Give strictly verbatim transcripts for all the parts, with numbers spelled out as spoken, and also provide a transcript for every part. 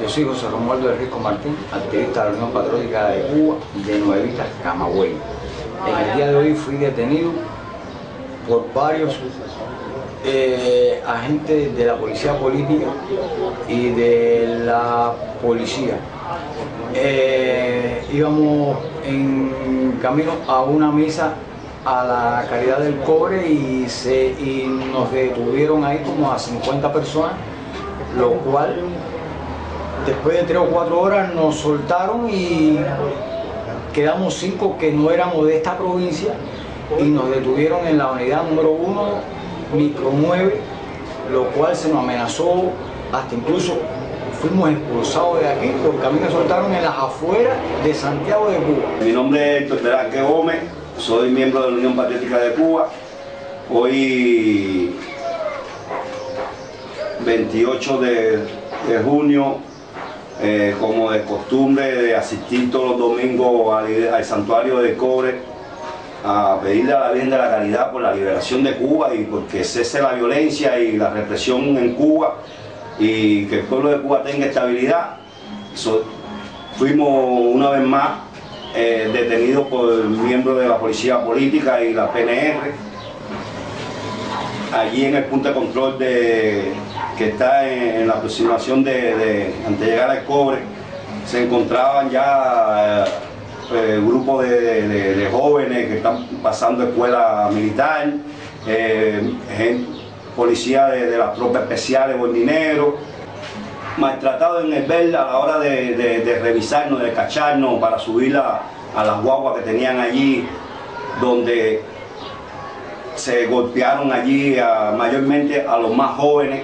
Yo soy José Romualdo de Risco Martín, activista de la Unión Patriótica de Cuba de Nuevita, Camagüey. En el día de hoy fui detenido por varios eh, agentes de la policía política y de la policía. Eh, íbamos en camino a una misa a la Caridad del Cobre y, se, y nos detuvieron ahí como a cincuenta personas, lo cual después de tres o cuatro horas nos soltaron y quedamos cinco que no éramos de esta provincia y nos detuvieron en la unidad número uno, micro nueve, lo cual se nos amenazó, hasta incluso fuimos expulsados de aquí porque a mí me soltaron en las afueras de Santiago de Cuba. Mi nombre es Héctor Velázquez Gómez, soy miembro de la Unión Patriótica de Cuba. Hoy, veintiocho de junio, eh, como de costumbre de asistir todos los domingos al, al Santuario del Cobre a pedirle a la Virgen de la Caridad por la liberación de Cuba y porque cese la violencia y la represión en Cuba y que el pueblo de Cuba tenga estabilidad. So, fuimos una vez más eh, detenidos por miembros de la policía política y la P N R allí en el punto de control de, que está en, en la aproximación de, de antes de llegar al Cobre. Se encontraban ya eh, grupos de, de, de jóvenes que están pasando escuela militar, eh, gente, policía de, de las tropas especiales, bordineros, maltratados en el ver a la hora de, de, de revisarnos, de cacharnos para subir a, a las guaguas que tenían allí, donde se golpearon allí a, mayormente a los más jóvenes,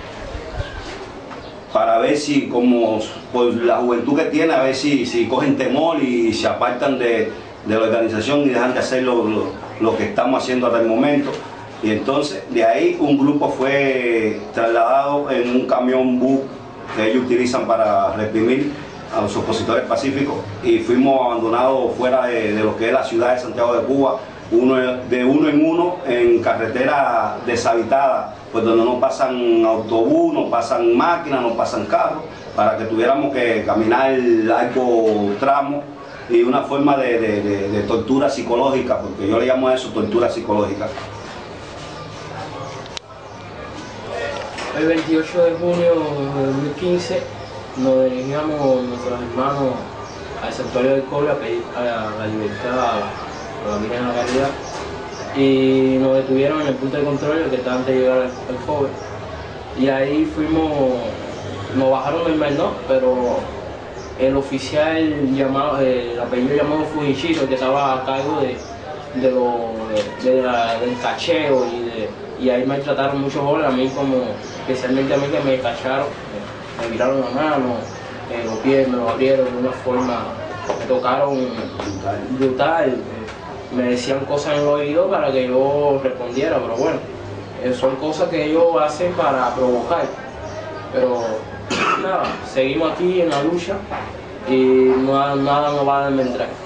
para ver si, como por la juventud que tiene, a ver si, si cogen temor y se apartan de, de la organización y dejan de hacer lo, lo, lo que estamos haciendo hasta el momento. Y entonces de ahí un grupo fue trasladado en un camión bus que ellos utilizan para reprimir a los opositores pacíficos y fuimos abandonados fuera de, de lo que es la ciudad de Santiago de Cuba, uno, de uno en uno en carretera deshabitada, pues donde no pasan autobús, no pasan máquinas, no pasan carros, para que tuviéramos que caminar largo tramo y una forma de, de, de, de tortura psicológica, porque yo le llamo a eso tortura psicológica. El veintiocho de junio de dos mil quince nos dirigíamos nuestros hermanos al Santuario del Cobre a pedir a la libertad a la Virgen de la Caridad y nos detuvieron en el punto de control que estaba antes de llegar al, al Cobre y ahí fuimos, nos bajaron del Menor, pero el oficial llamado, el apellido llamado Fujishiro, que estaba a cargo de, de lo, de, de la, del cacheo y de y ahí me trataron muchos jóvenes, a mí como, especialmente a mí que me cacharon, me, me miraron la mano, eh, los pies me lo abrieron de una forma, me tocaron brutal, brutal eh, me decían cosas en el oído para que yo respondiera, pero bueno, eh, son cosas que ellos hacen para provocar, pero nada, seguimos aquí en la lucha y nada, nada nos va a desmembrar.